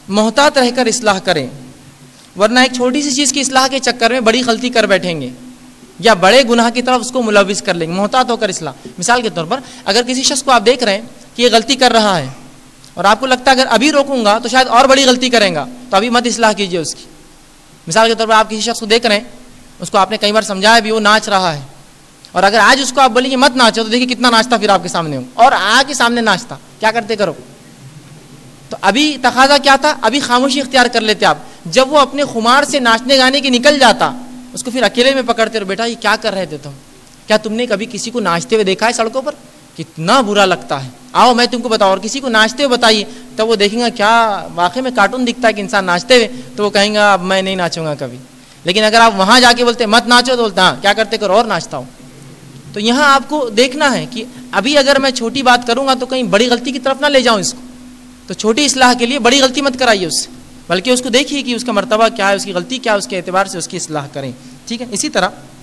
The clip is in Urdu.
محتاط رہ کر اصلاح کریں، ورنہ ایک چھوٹی سی چیز کی اصلاح کے چکر میں بڑی غلطی کر بیٹھیں گے یا بڑے گناہ کی طرف اس کو ملوث کر لیں گے۔ محتاط ہو کر اصلاح، مثال کے طور پر اگر کسی شخص کو آپ دیکھ رہے ہیں کہ یہ غلطی کر رہا ہے اور آپ کو لگتا ہے اگر ابھی روکوں گا تو شاید اور بڑی غلطی کریں گا، تو ابھی مت اصلاح کیجیے اس کی۔ مثال کے طور پر آپ کسی شخص کو دیکھ رہے ہیں، اس کو آپ نے کئی بار سمجھایا بھی، وہ ناچ رہا ہے، اور اگر آج اس کو آپ بولیں گے مت ناچو تو دیکھیے کتنا ناچتا پھر آپ کے سامنے ہو، اور آ کے سامنے ناچتا، کیا کرتے کرو۔ تو ابھی تقاضا کیا تھا، ابھی خاموشی اختیار کر لیتے آپ۔ جب وہ اپنے خمار سے ناچنے گانے کی نکل جاتا، اس کو پھر اکیلے میں پکڑتے اور بیٹا یہ کیا کر رہے تھے تم، کیا تم نے کبھی کسی کو ناچتے ہوئے دیکھا ہے سڑکوں پر؟ کتنا برا لگتا ہے، آؤ میں تم کو بتاؤں، اور کسی کو ناچتے ہوئے بتائیے تب وہ دیکھیں گا کیا واقعی میں کارٹون دکھتا ہے کہ انسان ناچتے ہوئے، تو وہ کہیں گا اب میں نہیں ناچوں گا کبھی۔ لیکن اگر آپ وہاں جا کے بولتے مت ناچو تو بولتے ہاں کیا کرتے کرو اور ناچتا ہوں۔ تو یہاں آپ کو دیکھنا ہے کہ ابھی اگر میں چھوٹی بات کروں گا تو کہیں بڑی غلطی کی طرف نہ لے جاؤں اس کو، تو چھوٹی اصلاح کے لیے بڑی غلطی مت کرائیے اس سے، بلکہ اس کو دیکھیے کہ اس کا مرتبہ کیا ہے، اس کی غلطی کیا ہے، اس کے اعتبار سے اس کی اصلاح کریں، ٹھیک ہے۔ اسی طرح